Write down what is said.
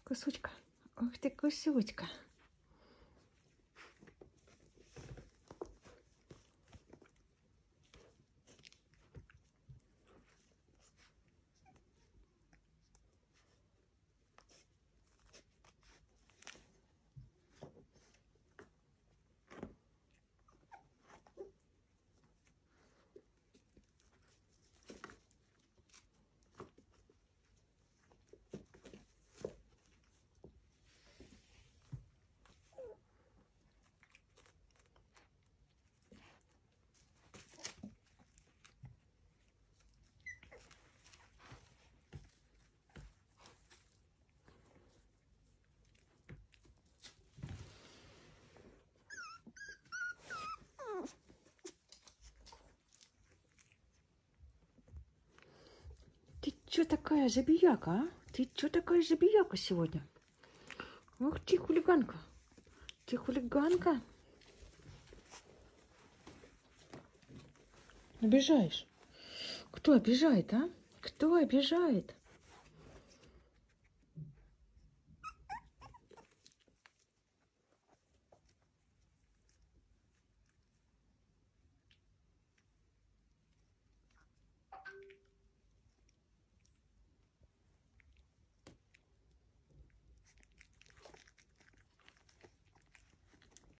Кусочка. Ух ты, кусочка. Ты чё такая забияка, а? Ты чё такая забияка сегодня? Ух ты, хулиганка. Ты хулиганка. Обижаешь. Кто обижает, а? Кто обижает?